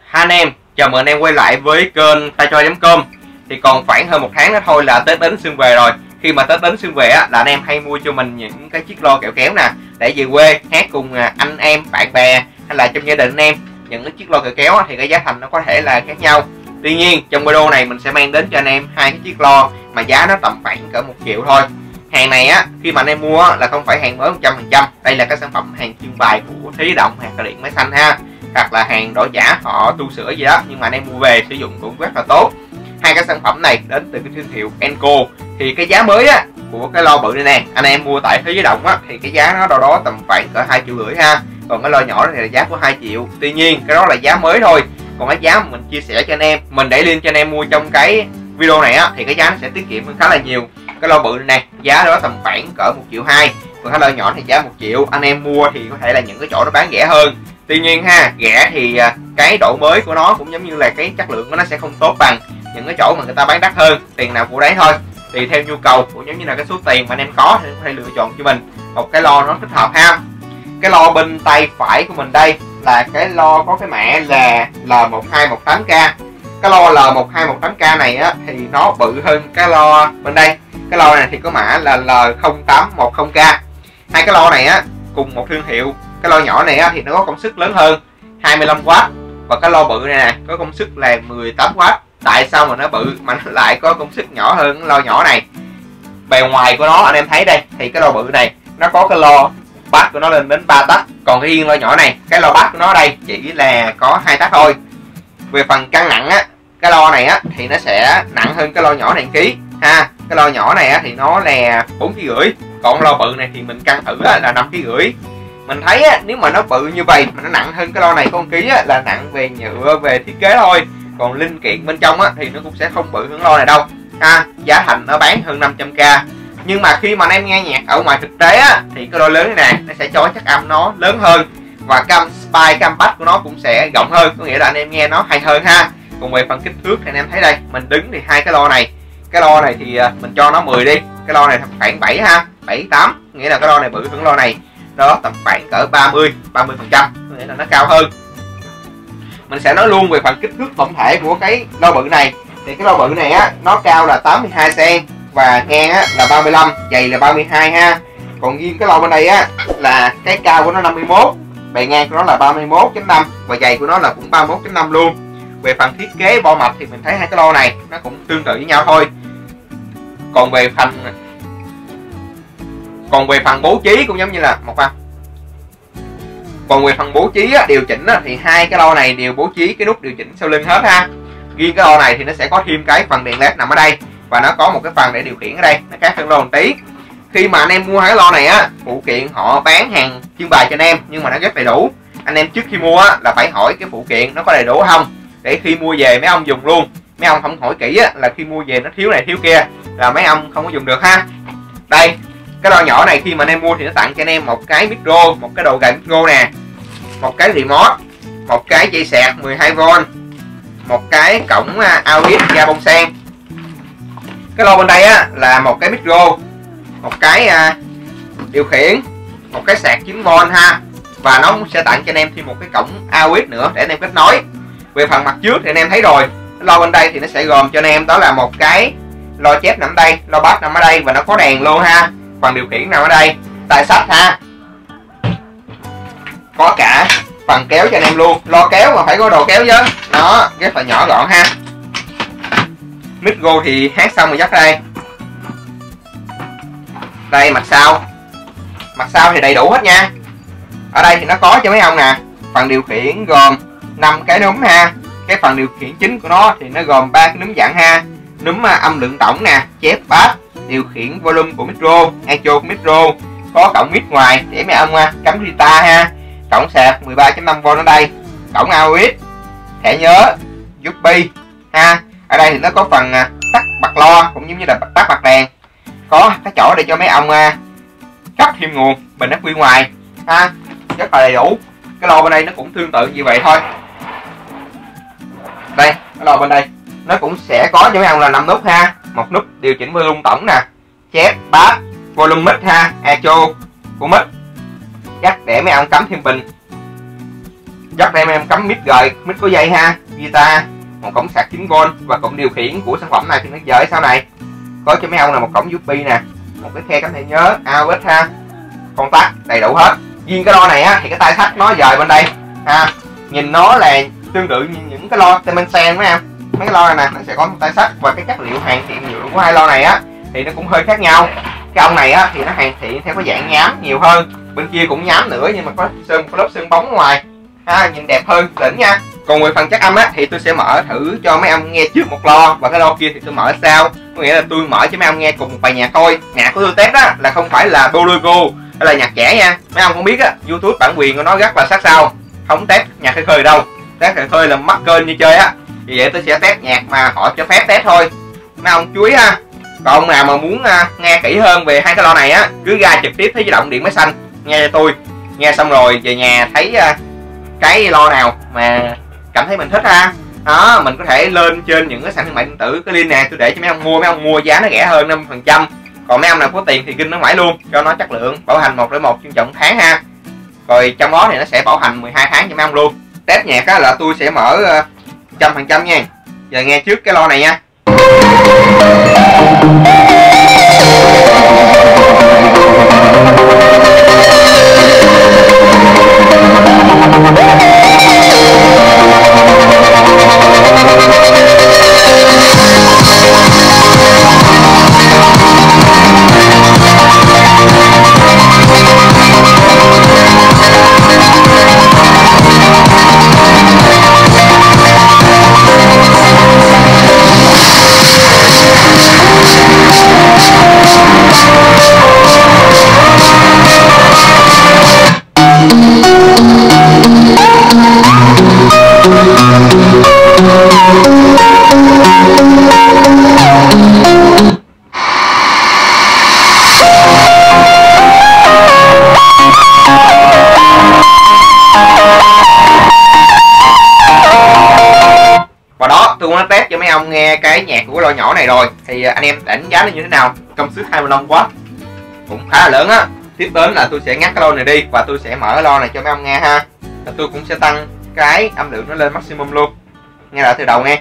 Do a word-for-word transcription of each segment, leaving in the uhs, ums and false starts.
Hai anh em, chào mừng anh em quay lại với kênh tay choi chấm com. Thì còn khoảng hơn một tháng nữa thôi là Tết đến xuân về rồi. Khi mà Tết đến xuân về á, là anh em hay mua cho mình những cái chiếc lo kẹo kéo nè, để về quê hát cùng anh em, bạn bè hay là trong gia đình anh em. Những cái chiếc lo kẹo kéo á, thì cái giá thành nó có thể là khác nhau. Tuy nhiên trong video này mình sẽ mang đến cho anh em hai cái chiếc lo mà giá nó tầm khoảng cỡ một triệu thôi. Hàng này á, khi mà anh em mua á, là không phải hàng mới một trăm phần trăm. Đây là cái sản phẩm hàng trưng bày của Thế Giới Động, hàng cờ điện máy xanh ha, hoặc là hàng đổi giả họ tu sửa gì đó, nhưng mà anh em mua về sử dụng cũng rất là tốt. Hai cái sản phẩm này đến từ cái thương hiệu Enco. Thì cái giá mới á của cái lo bự này nè, anh em mua tại Thế Giới Động á, thì cái giá nó đâu đó tầm khoảng cỡ hai triệu rưỡi ha. Còn cái lo nhỏ này là giá của hai triệu. Tuy nhiên cái đó là giá mới thôi. Còn cái giá mà mình chia sẻ cho anh em, mình để link cho anh em mua trong cái video này á, thì cái giá nó sẽ tiết kiệm hơn khá là nhiều. Cái lo bự này nè, giá đó tầm khoảng cỡ một triệu hai. Còn cái lo nhỏ thì giá một triệu. Anh em mua thì có thể là những cái chỗ nó bán rẻ hơn. Tuy nhiên ha, rẻ thì cái độ mới của nó cũng giống như là cái chất lượng của nó sẽ không tốt bằng những cái chỗ mà người ta bán đắt hơn. Tiền nào của đấy thôi, tùy theo nhu cầu cũng giống như là cái số tiền mà anh em có thì có thể lựa chọn cho mình một cái lo nó thích hợp ha. Cái lo bên tay phải của mình đây là cái lo có cái mã là L một hai một tám K. Cái lo L một hai một tám K này á thì nó bự hơn cái lo bên đây. Cái lo này thì có mã là L không tám một không K. Hai cái lo này á cùng một thương hiệu. Cái lo nhỏ này á thì nó có công suất lớn hơn hai mươi lăm oát, và cái lo bự này nè có công suất là mười tám oát. Tại sao mà nó bự mà nó lại có công suất nhỏ hơn cái lo nhỏ này? Bề ngoài của nó anh em thấy đây, thì cái lo bự này nó có cái lo bass của nó lên đến ba tấc, còn cái riêng lo nhỏ này, cái lo bass của nó đây chỉ là có hai tấc thôi. Về phần cân nặng á, cái lo này á thì nó sẽ nặng hơn cái lo nhỏ này ký ha. Cái lo nhỏ này á thì nó là bốn ký rưỡi, còn lo bự này thì mình cân thử là năm ký rưỡi. Mình thấy á, nếu mà nó bự như vậy mà nó nặng hơn cái lo này con ký á, là nặng về nhựa, về thiết kế thôi. Còn linh kiện bên trong á thì nó cũng sẽ không bự hơn lo này đâu ha. Giá thành nó bán hơn năm trăm K. Nhưng mà khi mà anh em nghe nhạc ở ngoài thực tế á, thì cái lo lớn này nè nó sẽ cho chất âm nó lớn hơn, và cam spike, cam bass của nó cũng sẽ rộng hơn, có nghĩa là anh em nghe nó hay hơn ha. Còn về phần kích thước thì anh em thấy đây, mình đứng thì hai cái lo này, cái lo này thì mình cho nó mười đi, cái lo này khoảng bảy ha, bảy tám, nghĩa là cái lo này bự hơn lo này đó tầm khoảng cỡ ba mươi ba mươi phần trăm, nghĩa là nó cao hơn. Mình sẽ nói luôn về phần kích thước tổng thể của cái lo bự này. Thì cái lo bự này á nó cao là tám mươi hai xăng-ti-mét và ngang á là ba mươi lăm, dày là ba mươi hai ha. Còn riêng cái lo bên đây á là cái cao của nó năm mươi mốt, bề ngang của nó là ba mươi mốt chấm năm và dày của nó là cũng ba mươi mốt chấm năm luôn. Về phần thiết kế bo mạch thì mình thấy hai cái lo này nó cũng tương tự với nhau thôi. Còn về phần còn về phần bố trí cũng giống như là một phần. Còn về phần bố trí á, điều chỉnh á, thì hai cái lo này đều bố trí cái nút điều chỉnh sau lưng hết ha. Riêng cái lo này thì nó sẽ có thêm cái phần đèn led nằm ở đây, và nó có một cái phần để điều khiển ở đây, nó khác hơn lo một tí. Khi mà anh em mua hai cái lo này á, phụ kiện họ bán hàng trưng bày cho anh em nhưng mà nó rất đầy đủ. Anh em trước khi mua á là phải hỏi cái phụ kiện nó có đầy đủ không, để khi mua về mấy ông dùng luôn. Mấy ông không hỏi kỹ á là khi mua về nó thiếu này thiếu kia là mấy ông không có dùng được ha. Đây, cái lo nhỏ này khi mà anh em mua thì nó tặng cho anh em một cái micro, một cái đầu gài micro nè, một cái remote, một cái dây sạc mười hai vôn, một cái cổng audio ra bông sen. Cái lo bên đây á là một cái micro, một cái uh, điều khiển, một cái sạc chín vôn ha, và nó sẽ tặng cho anh em thêm một cái cổng audio nữa để anh em kết nối. Về phần mặt trước thì anh em thấy rồi, cái lo bên đây thì nó sẽ gồm cho anh em đó là một cái lo chép nằm ở đây, lo bass nằm ở đây và nó có đèn luôn ha. Phần điều khiển nằm ở đây, tay sách ha, có cả phần kéo cho anh em luôn. Lo kéo mà phải có đồ kéo chứ, nó rất là nhỏ gọn ha. Micro thì hát xong rồi dắt đây. Đây mặt sau, mặt sau thì đầy đủ hết nha. Ở đây thì nó có cho mấy ông nè. Phần điều khiển gồm năm cái núm ha. Cái phần điều khiển chính của nó thì nó gồm ba cái núm dạng ha. Núm âm lượng tổng nè, chép bass, điều khiển volume của micro, echo của micro, có cổng mic ngoài để mấy ông cắm guitar ha, cổng sạc mười ba chấm năm vôn ở đây, cổng audio, thẻ nhớ, u ét bê ha. Ở đây thì nó có phần tắt bật lo cũng giống như là tắt bật đèn, có cái chỗ để cho mấy ông cấp thêm nguồn, bình ắc quy ngoài ha, rất là đầy đủ. Cái lo bên đây nó cũng tương tự như vậy thôi. Đây, cái lo bên đây nó cũng sẽ có cho mấy ông là năm nút ha, một nút điều chỉnh volume tổng nè, chép bass, volume mic ha, echo của mic, chắc để mấy ông cắm thêm bình. Dắt đây em cắm mic rồi, mic có dây ha, guitar, một cổng sạc chín vôn và cổng điều khiển của sản phẩm này thì nó dời sau này. Có cho mấy ông là một cổng u ét bê nè, một cái khe cắm thẻ nhớ, a u ét ha, contact đầy đủ hết. Riêng cái lo này á thì cái tay sắt nó dời bên đây ha, nhìn nó là tương tự như những cái lo Temensen mấy em. Mấy cái lo này nè nó sẽ có một tay sắt và cái chất liệu hoàn thiện nhựa của hai lo này á thì nó cũng hơi khác nhau. Cái ông này á thì nó hoàn thiện theo cái dạng nhám nhiều hơn, bên kia cũng nhám nữa nhưng mà có sơn một lớp sơn bóng ngoài ha, nhìn đẹp hơn, đỉnh nha. Còn về phần chất âm á thì tôi sẽ mở thử cho mấy ông nghe trước một lo và cái lo kia thì tôi mở sau, có nghĩa là tôi mở cho mấy ông nghe cùng một bài nhạc thôi. Nhạc của tôi test á là không phải là bolero hay là nhạc trẻ nha, mấy ông không biết á, YouTube bản quyền của nó rất là sát sao, không test nhạc khơi khơi đâu, test khơi khơi là mắc kênh như chơi á. Vì vậy tôi sẽ test nhạc mà họ cho phép test thôi, mấy ông chú ý ha. Còn ông nào mà muốn uh, nghe kỹ hơn về hai cái lo này á, cứ ra trực tiếp Thế Giới Động Điện Máy Xanh nghe cho tôi, nghe xong rồi về nhà thấy uh, cái lo nào mà cảm thấy mình thích ha, đó mình có thể lên trên những cái sàn thương mại điện tử, cái link này tôi để cho mấy ông mua, mấy ông mua giá nó rẻ hơn năm phần trăm. Còn mấy ông nào có tiền thì kinh nó mãi luôn cho nó chất lượng, bảo hành một đến một chuyên chọn tháng ha, rồi trong đó thì nó sẽ bảo hành mười hai tháng cho mấy ông luôn. Test nhạc á là tôi sẽ mở uh, trăm phần trăm nha. Giờ nghe trước cái lo này nha. Và đó, tôi cũng đã test cho mấy ông nghe cái nhạc của cái lo nhỏ này rồi thì anh em đánh giá nó như thế nào. Công suất hai mươi lăm oát cũng khá là lớn á. Tiếp đến là tôi sẽ ngắt cái lo này đi và tôi sẽ mở cái lo này cho mấy ông nghe ha. Và tôi cũng sẽ tăng cái âm lượng nó lên maximum luôn. Nghe lại từ đầu nghe.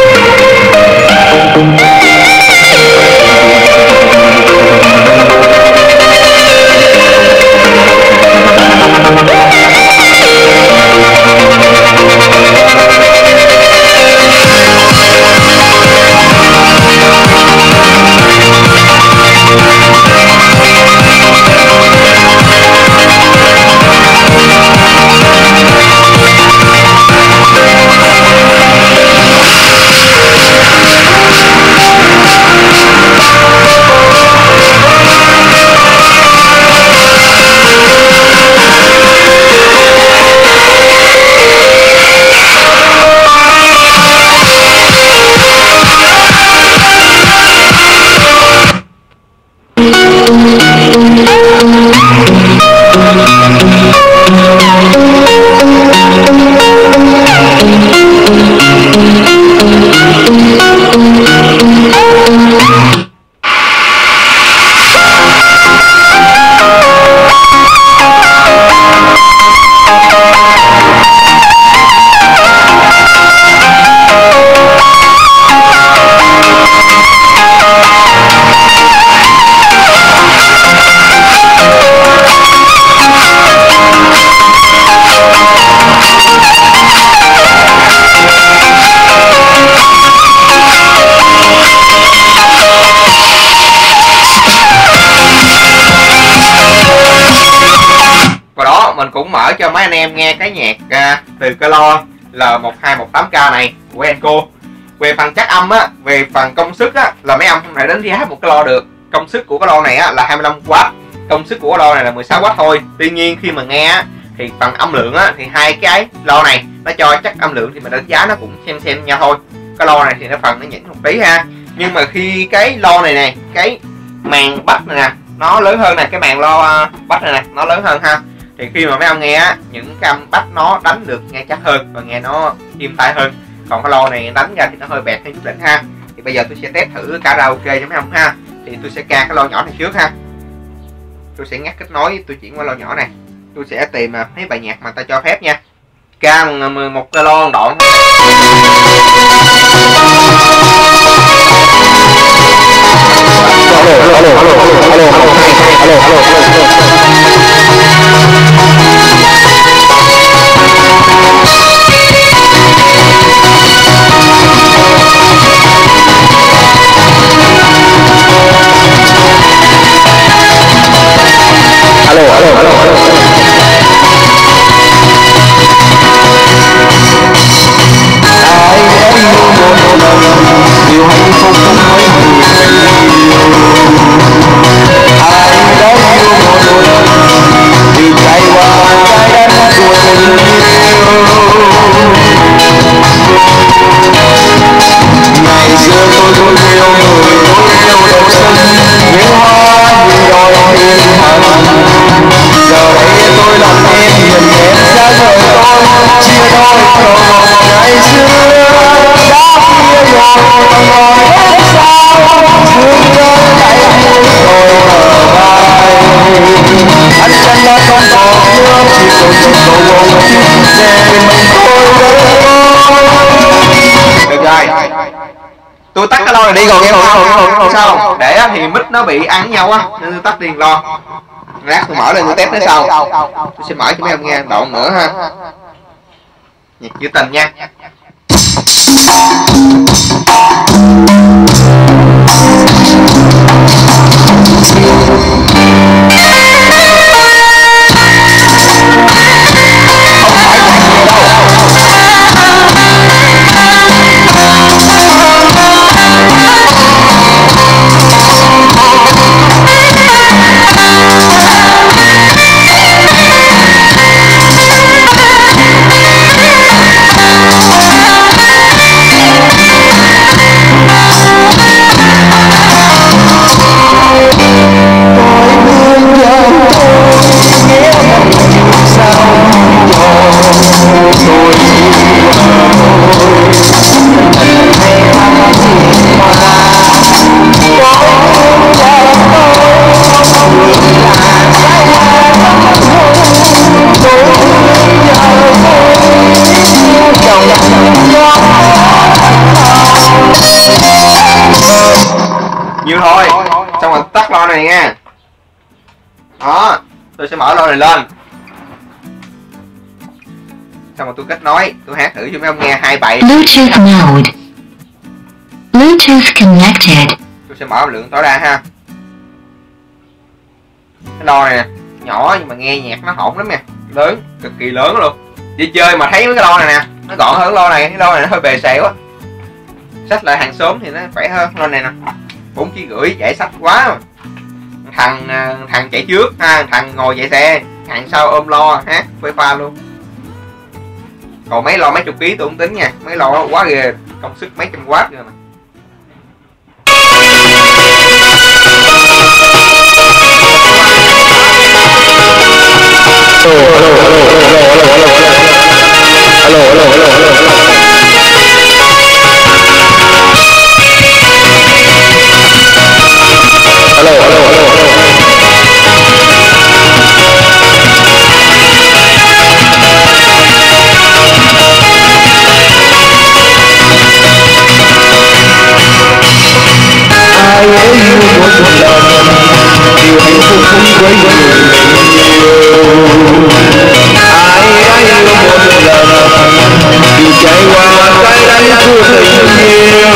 Mình cũng mở cho mấy anh em nghe cái nhạc uh, từ cái lo L một hai một tám K này của Enco. Về phần chất âm á, về phần công suất á là mấy ông không thể đánh giá một cái lo được. Công suất của cái lo này á là hai mươi lăm oát, công suất của cái lo này là mười sáu oát thôi. Tuy nhiên khi mà nghe á thì phần âm lượng á thì hai cái lo này nó cho chất âm lượng thì mình đánh giá nó cũng xem xem nhau thôi. Cái lo này thì nó phần nó nhỉnh một tí ha. Nhưng mà khi cái lo này này, cái màn bass này nè nó lớn hơn nè, cái màn lo uh, bass này nè nó lớn hơn ha, thì khi mà mấy ông nghe á, những cái âm bass nó đánh được nghe chắc hơn và nghe nó êm tai hơn. Còn cái lo này đánh ra thì nó hơi bẹt hay chút đỉnh ha. Thì bây giờ tôi sẽ test thử karaoke cho mấy ông ha. Thì tôi sẽ ca cái lo nhỏ này trước ha. Tôi sẽ ngắt kết nối, tôi chuyển qua lo nhỏ này. Tôi sẽ tìm mấy bài nhạc mà ta cho phép nha. Ca một cái lon đoạn. Alo, alo, alo, alo, alo, alo, alo, alo, alo, alo, alo, alo. Ai đã yêu một lần điều hạnh phúc không mấy người tình yêu. Ai đã yêu một lần vì trải qua trái đất của tình yêu. Ngày xưa tôi luôn yêu người, tôi yêu đầu xuân, những hoa những đôi thiên thần. Giờ đây tôi làm em nhìn em xa rời tôi, chia đôi rồi ngày xưa đã kia rồi còn hết sao, thương nhớ lại buồn rồi ở vai. Anh chẳng đã không còn nhớ chỉ còn chút cầu vồng để mình tôi Được rồi, tôi tắt cái lo này đi rồi nghe không? Sao? Để thì mic nó bị ăn nhau á nên tôi tắt liền lo. Lát tôi mở lên tôi test tới sau. Tôi sẽ mở cho mấy ông nghe đoạn nữa ha. Nhạc trữ tình nha. Nhiều thôi, xong rồi tắt lo này nha. Đó, tôi sẽ mở lo này lên. Xong rồi tôi kết nối, tôi hát thử cho mấy ông nghe hai bài. Bluetooth mode. Bluetooth connected. Tôi sẽ mở lượng tối đa ha. Cái lo này nè, nhỏ nhưng mà nghe nhạc nó hỗn lắm nha, lớn, cực kỳ lớn luôn. Đi chơi mà thấy mấy cái lo này nè, nó gọn hơn lo này, cái lo này nó hơi bề xề quá. Xách lại hàng xóm thì nó khỏe hơn. Lo này nè, bốn ký rưỡi dễ xách quá mà. Thằng thằng chạy trước ha, thằng ngồi chạy xe, thằng sau ôm lo hát phê pha luôn. Còn mấy lo mấy chục ký tôi không tính nha, mấy lo quá ghê, công suất mấy trăm watt rồi mà. Alo, alo, alo, alo, alo, alo, alo, alo, alo, alo, alo. Alo, alo, alo, alo. Ai ấy yêu một lần điều hạnh phúc không với người mình yêu. Ai đã yêu một lần vì trải qua cái đánh của tình yêu.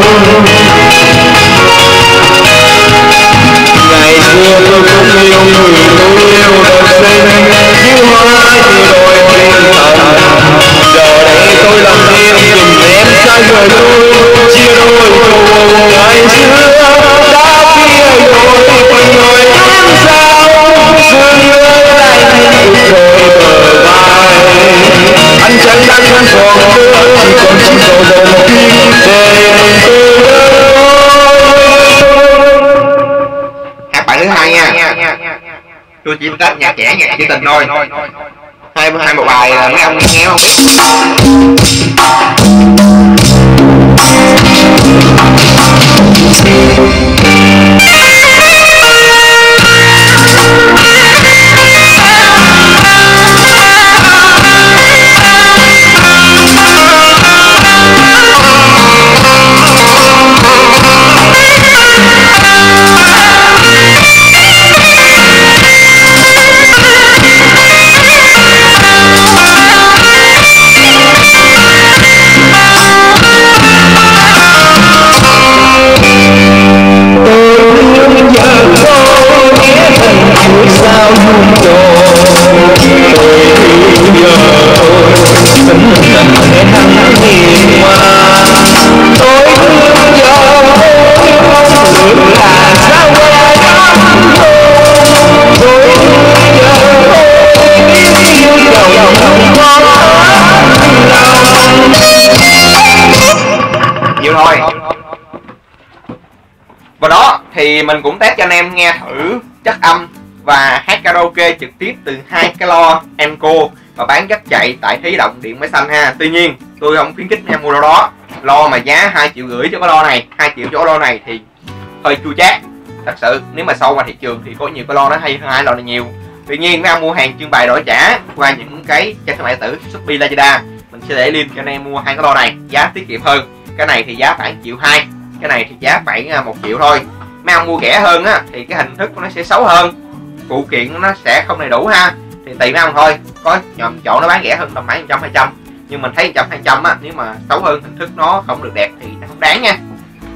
Ngày xưa tôi cũng yêu người, tôi yêu đời sinh như hoa như đôi thiên thần. Giờ đây tôi làm em nhìn em xa rời tôi, chia đôi cầu ngày xưa đã kia rồi còn người em sao, thương nhớ lại những rồi bờ vai. Anh chẳng đang không còn nữa, chỉ còn chiếc cầu vồng kia để mình Hát bài thứ hai nha. Tôi chỉ kết nhạc trẻ, nhạc trữ tình thôi. Hai hai một bài là mấy ông nghe không biết. triệu thôi. Và đó thì mình cũng test cho anh em nghe thử chất âm và hát karaoke trực tiếp từ hai cái lo Enco và bán dắt chạy tại Thí Động Điện Máy Xanh ha. Tuy nhiên tôi không khuyến khích em mua lo đó. Lo mà giá hai triệu rưỡi cho cái lo này, hai triệu cho cái lo này thì hơi chua chát. Thật sự nếu mà sâu vào thị trường thì có nhiều cái lo nó hay hơn hai lo này nhiều. Tuy nhiên mấy ông mua hàng trưng bày đổi trả qua những cái trang thương mại điện tử Shopee, Lazada, mình sẽ để link cho anh em mua hai cái lo này, giá tiết kiệm hơn. Cái này thì giá khoảng triệu hai, cái này thì giá khoảng một triệu thôi. Mấy ông mua rẻ hơn á thì cái hình thức của nó sẽ xấu hơn, phụ kiện nó sẽ không đầy đủ ha, thì tùy mấy ông thôi. Có nhòm chỗ nó bán rẻ hơn tầm khoảng một trăm hai trăm, nhưng mình thấy một trăm hai trăm á, nếu mà xấu hơn hình thức nó không được đẹp thì nó không đáng nha,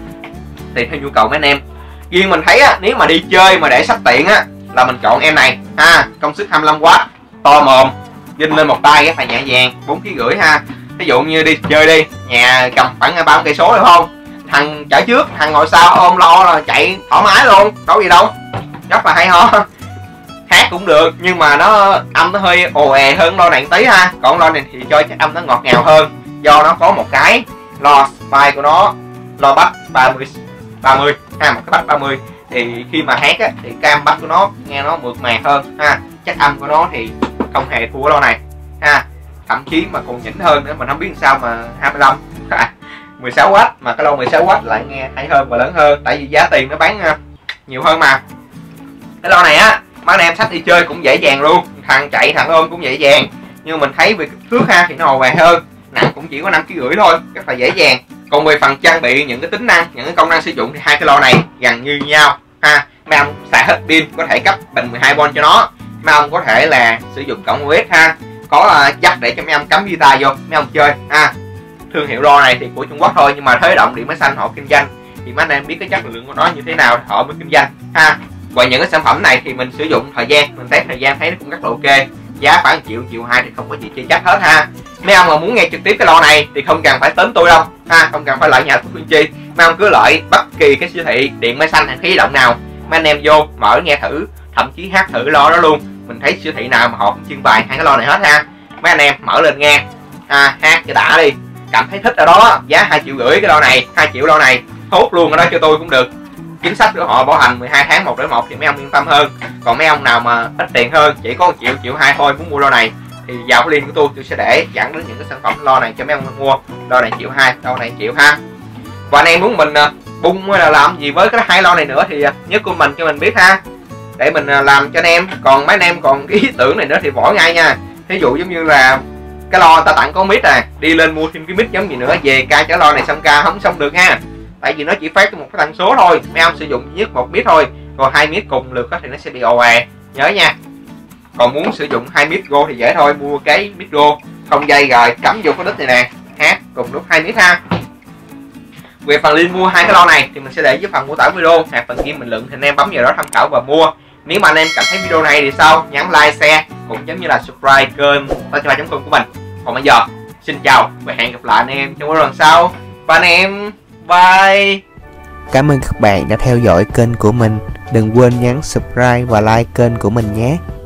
tùy theo nhu cầu mấy anh em. Riêng mình thấy á, nếu mà đi chơi mà để sắp tiện á là mình chọn em này ha, công suất hai mươi lăm oát, to mồm, vinh lên một tay cái phải nhẹ nhàng, bốn ký rưỡi ha. Ví dụ như đi chơi đi, nhà cầm khoảng ba mươi cây số được không, thằng chở trước, thằng ngồi sau ôm lo là chạy thoải mái luôn, đâu gì đâu, rất là hay ho. Hát cũng được nhưng mà nó âm nó hơi ồ è hơn lo này một tí ha, còn lo này thì cho chắc âm nó ngọt ngào hơn, do nó có một cái lo spy của nó, lo bass ba mươi ba mươi ha, một cái bass ba mươi thì khi mà hát á thì cam bass của nó nghe nó mượt mà hơn ha, chắc âm của nó thì không hề thua lo này ha, thậm chí mà còn nhỉnh hơn nữa. Mình không biết sao mà hai mươi lăm mười sáu oát mà cái lo mười sáu oát lại nghe hay hơn và lớn hơn, tại vì giá tiền nó bán nhiều hơn mà. Cái lo này á mấy anh em xách đi chơi cũng dễ dàng luôn, thằng chạy thằng ôm cũng dễ dàng, nhưng mình thấy về kích thước ha thì nó hồ vàng hơn, nặng cũng chỉ có năm ký rưỡi thôi, rất là dễ dàng. Còn về phần trang bị, những cái tính năng, những cái công năng sử dụng thì hai cái lo này gần như nhau ha. Mấy ông xài hết pin có thể cấp bình mười hai vôn cho nó, mấy ông có thể là sử dụng cổng u ét ha, có uh, jack để cho mấy ông cắm guitar vô mấy ông chơi ha. Thương hiệu lo này thì của Trung Quốc thôi, nhưng mà Thế Động Điện Máy Xanh họ kinh doanh thì mấy anh em biết cái chất lượng của nó như thế nào họ mới kinh doanh ha. Và những cái sản phẩm này thì mình sử dụng thời gian, mình test thời gian thấy nó cũng rất là ok, giá khoảng triệu triệu hai thì không có gì chê trách hết ha. Mấy ông mà muốn nghe trực tiếp cái lo này thì không cần phải đến tôi đâu ha, không cần phải lại nhà thuốc Nguyên Chi, mấy ông cứ lại bất kỳ cái siêu thị điện máy xanh hay khí động nào, mấy anh em vô mở nghe thử, thậm chí hát thử lo đó luôn. Mình thấy siêu thị nào mà họ cũng trưng bày hai cái lo này hết ha, mấy anh em mở lên nghe ha, hát cho đã đi, cảm thấy thích ở đó, giá hai triệu rưỡi cái lo này, hai triệu lo này hốt luôn ở đó cho tôi cũng được. Chính sách của họ bảo hành mười hai tháng một đổi một thì mấy ông yên tâm hơn. Còn mấy ông nào mà ít tiền hơn, chỉ có một triệu triệu hai thôi muốn mua lo này thì vào cái link của tôi tôi sẽ để dẫn đến những cái sản phẩm lo này cho mấy ông mua. Lo này triệu hai, lo này triệu ha. Và anh em muốn mình bung hay là làm gì với cái hai lo này nữa thì nhớ comment cho mình biết ha, để mình làm cho anh em. Còn mấy anh em còn cái ý tưởng này nữa thì bỏ ngay nha. Ví dụ giống như là cái lo ta tặng có mic này, đi lên mua thêm cái mic giống gì nữa, về ca chở lo này xong ca không xong được ha, tại vì nó chỉ phát một cái tần số thôi, mấy ông sử dụng duy nhất một mic thôi, còn hai mic cùng lượt thì nó sẽ bị ồ ạt, nhớ nha. Còn muốn sử dụng hai mic go thì dễ thôi, mua cái mic go không dây rồi cắm vô cái đít này nè, hát cùng lúc hai mic ha. Về phần link mua hai cái lo này thì mình sẽ để dưới phần mô tả video hoặc phần ghi bình luận, thì anh em bấm vào đó tham khảo và mua. Nếu mà anh em cảm thấy video này thì sao, nhấn like, share cũng giống như là subscribe kênh ta cho chấm com của mình. Còn bây giờ xin chào và hẹn gặp lại anh em trong video lần sau. Và anh em bye. Cảm ơn các bạn đã theo dõi kênh của mình. Đừng quên nhấn subscribe và like kênh của mình nhé.